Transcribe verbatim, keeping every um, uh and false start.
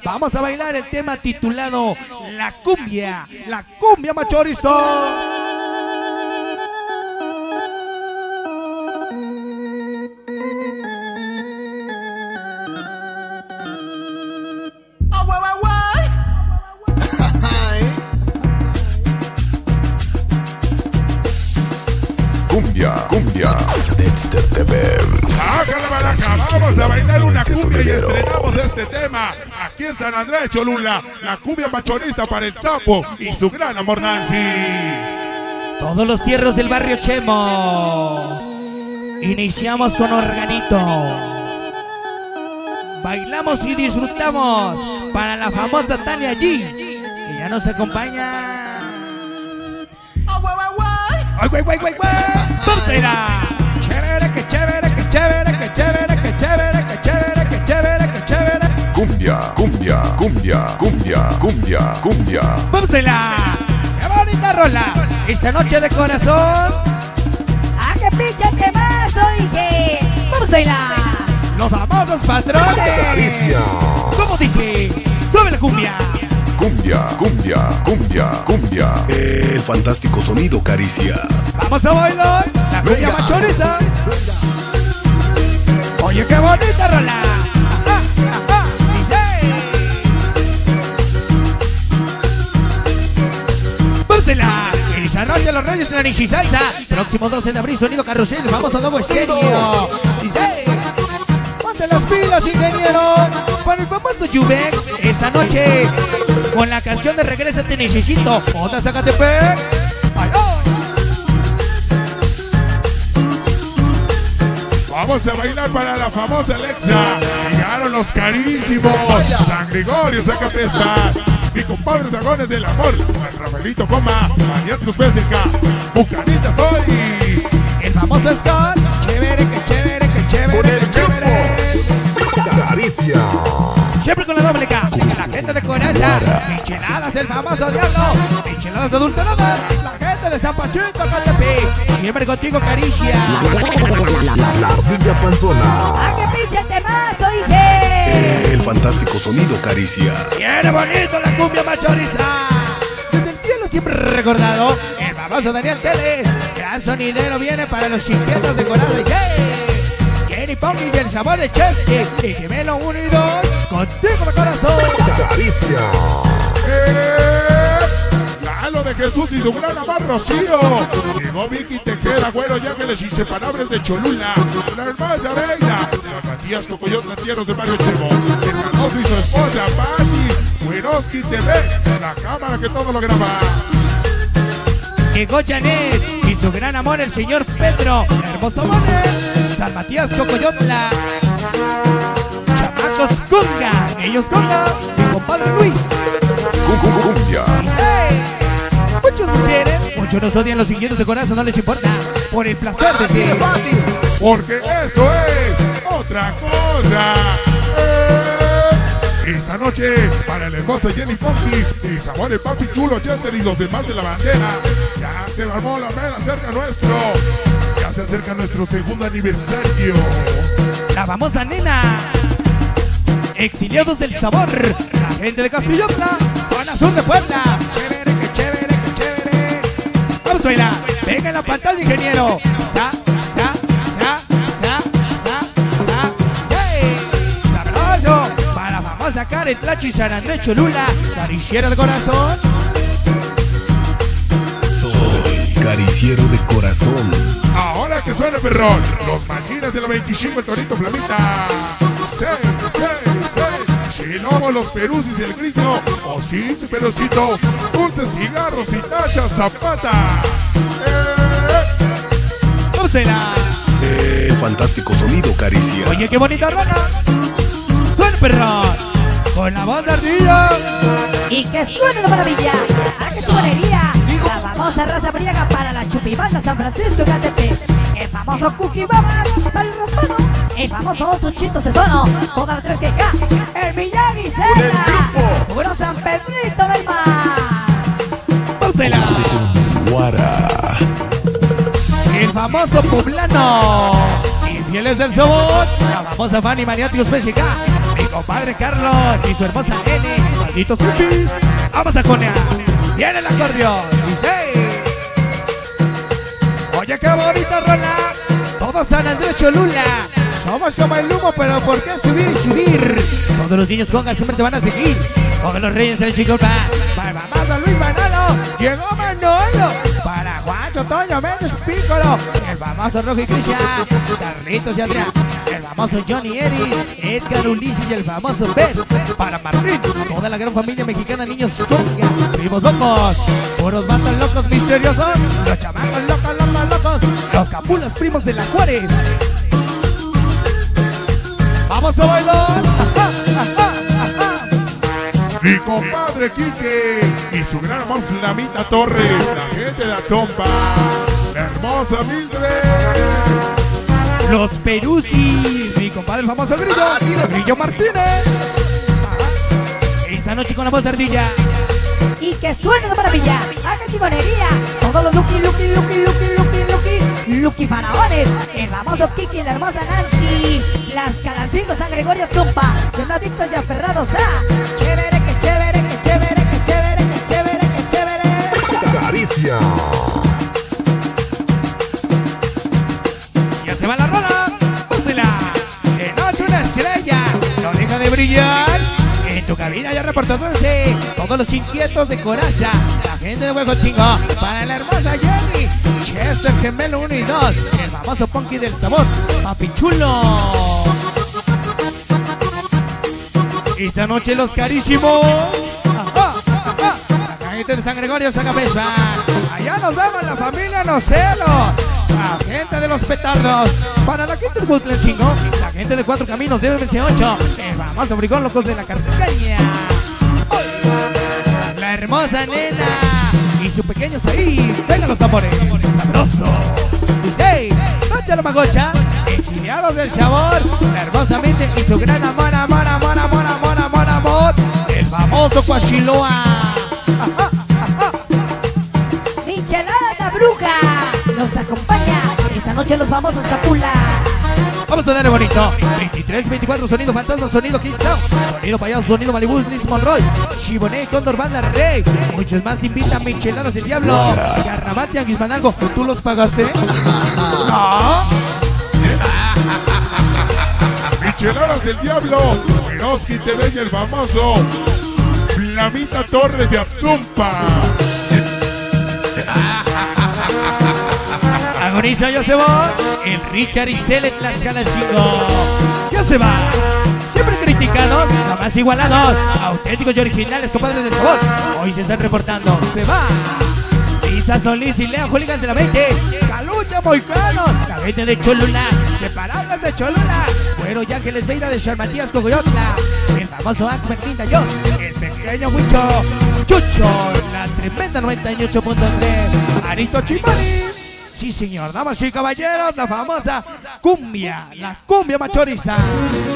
Vamos a bailar el tema titulado La Cumbia, la Cumbia Machorista. Cumbia, cumbia, Dexter T V. ¡Sácala, Baraca! Vamos a bailar una cumbia y estrenamos este tema aquí en San Andrés Cholula. La cumbia machorista para el Sapo y su gran amor Nancy. Todos los tierros del barrio Chemo. Iniciamos con organito. Bailamos y disfrutamos para la famosa Tania G, que ya nos acompaña. ¡Ay, güey, güey, güey, güey! ¡Vamos a chévere, que chévere, que chévere, que chévere, que chévere, que chévere, que chévere, que chévere! Cumbia, cumbia, cumbia, cumbia, cumbia, cumbia. ¡Vamos a bailar! ¡Qué bonita rola! Esta noche de corazón. ¡Ah, qué pinche temazo, dije! ¡Vamos a bailar! Los famosos patrones. Caricia. ¿Cómo dice? ¡Suave la cumbia! Cumbia, cumbia, cumbia, cumbia. El fantástico sonido Caricia. Vamos a bailar la cumbia machorista. Oye, qué bonita rola. Ah, ah, ah, D J. Búsela. Esa noche los reyes de la Nishi Salsa. Próximo doce de abril, sonido carrusel. Vamos a nuevo estéreo. D J. Ponte las pilas, ingeniero. Para el famoso Jubex. Esa noche con la canción de Regresa Te Necesito. Otra Zacatepec. Vamos a bailar para la famosa Alexa. Llegaron los carísimos San Gregorio, Zacatepec. Mi compadre Zagones del Amor, San Rafaelito Coma, Maniáticos P S K, Bucanita soy. El famoso Scott. Chévere, que chévere, que chévere, Con el que chévere. Caricia. Siempre con la doble K. La gente de Coraza. Micheladas, el famoso Diablo. Micheladas adulteradas. La gente de San Pachito, Catepec. Siempre contigo, Caricia. La ardilla panzona. ¡Ah, qué pinche temazo, dije! El fantástico sonido Caricia. Viene bonito la cumbia machorista. Desde el cielo siempre recordado. El famoso Daniel Teles. Gran sonidero viene para los chiquetos de Coraza. Jenny Ponky y el sabor de Chesky. Y Gemelo uno y dos. Contigo de corazón. Caricia. Eh, Lalo de Jesús y su gran amor Rocío. Llegó Vicky Tejera, Güero y Ángeles Inseparables de Cholula. La hermosa Reina. San Matías Cocoyotla, tierras de Mario Chemo. El Cardoso y su esposa Patti. Güeroski T V. La cámara que todo lo graba. Llegó Janet y su gran amor el señor Pedro. Hermoso Moner. San Matías Cocoyotla. Chamacos Conga. Ellos Conga. Mi compadre Luis. Cumbia. ¡Hey! Muchos nos quieren, muchos nos odian, los siguientes de corazón no les importa. Por el placer de ser. Porque eso es otra cosa. Eh, Esta noche, para el hermoso Jenny Fonti y Sabor el Papi Chulo Chester y los demás de la bandera, ya se armó la mera cerca nuestro. Ya se acerca nuestro segundo aniversario. La famosa nena. Exiliados del sabor. La gente de Castillotla. Zona sur de Puebla. Chévere, que chévere, que chévere. Vamos a bailar. Venga en la pantalla, ingeniero. Sa, sa, sa, sa, sa, sa, hey. Sabroso. Para la famosa Karen Tlachi San Andrés Cholula. Cariciera de corazón. Soy cariciero de corazón. Ahora que suena perrón, los máquinas de la veinticinco, el Torito Flamita. seis, seis, seis. Chilobo, los perusis, el grisno. Osito, perucito. Dulces, cigarros y tachas, zapata. Eh. Vamos a bailar. El fantástico sonido Caricia. Oye, qué bonita rana. Suena perrón. Con la voz de ardilla. ¡Y que suene de maravilla! ¡Ah, qué chulería! La famosa raza briaga para la chupibanda San Francisco Catepec. El famoso Cookie Baba para el raspado. El famoso Oso Chitos de Sono. Toda la tres que K. El Miyagi Cena. Puro San Pedrito del Mar. Vamos a bailar. Guara. El famoso poblano. Infieles del sabor. La famosa Fanny Maniáticos P S K. compadre Carlos y su hermosa N, malditos hippies. Vamos a conear. Viene el acordeón. D J. Oye, qué bonita rola. Todos San Andrés Cholula. Somos como el humo, pero ¿por qué subir y subir? Todos los niños congas siempre te van a seguir. Todos los reyes del Chicopa. Para mamá Luis Manolo. Llegó Manolo. Para Juancho, Toño, Méndez, Pícolo. El famoso Rojo y Cristian. Carlitos y Adrián. El famoso Johnny Eri. Edgar Ulises y el famoso Bess. Para Martín. Toda la gran familia mexicana, niños congas. Primos locos. Puros matos locos misteriosos. Los chamacos locos, locos, locos. Los capulas primos de la Juárez. Vamos a bailar. Mi compadre Quique y su gran amor Flamita Torres, la gente de Atzompa, la hermosa Misre. Los Peruzzi, mi compadre el famoso Grillo, Grillo Martínez. Esta noche con la voz de ardilla. Y que suene de maravilla, haga chingonería. Todos los Lucky, Lucky, Lucky, Lucky, Lucky, Lucky, Lucky faraones. El famoso Kiki y la hermosa Nancy. Las Calarcingos San Gregorio Tumpa. Los adictos y aferrados a chévere, que chévere, que chévere, que chévere, que chévere, que chévere. Caricia. Ya se va la rola. Pónsela. De noche una estrella. No deja de brillar. En tu cabina ya reportándose todos los inquietos de Coraza, la gente de Hueco Chingo, para la hermosa Jenny, Chester Gemelo uno y dos, el famoso Punky del Sabor, Papi Chulo. Esta noche los carísimos. Ajá, ajá. La gente de San Gregorio, San Capespa. Allá nos vemos, la familia Nocelo. La gente de los petardos. Para la gente de Huitlacingo, la gente de Cuatro Caminos de M C ocho. El famoso brigón locos de la cartecaña. La hermosa nena y su pequeño Saí. Vengan los tambores. Sabroso. Hey, Noche la Magocha. Enchileados del sabor. La hermosa mente y su gran amor, amor, amor, amor, amor, amor, amor. El famoso Coachiloa. Michelada Bruja nos acompaña esta noche los famosos Capula. Vamos a darle bonito. veintitrés, veinticuatro, sonido fantasma, sonido Kiss Sound, sonido payaso, sonido Malibu, Liz Monroy, Chiboné, Condor, Banda Rey. Muchos más invitan Micheladas el Diablo. Garrabate, Anguismanalgo. ¿Tú los pagaste? No. Micheladas el Diablo, Eroski T V y el famoso Flamita Torres de Atzompa. Agoniza, ya se va. El Richard y Celet, las ganas cinco. Ya se va. Siempre criticados, jamás igualados. Auténticos y originales, compadres del favor. Hoy se están reportando. Se va. Isa Solís y Leo Hooligans de la veinte. Calucha Moicano. La gente de Cholula. Separadas de Cholula. Bueno, y Ángeles Veira de Charmatías Cogoyotla. El famoso Ahmed Quinta Dios. El pequeño Huicho. Chucho. La tremenda noventa y ocho punto tres. Arito Chimani. Sí, señor, damas y caballeros, la famosa cumbia, la cumbia machoriza.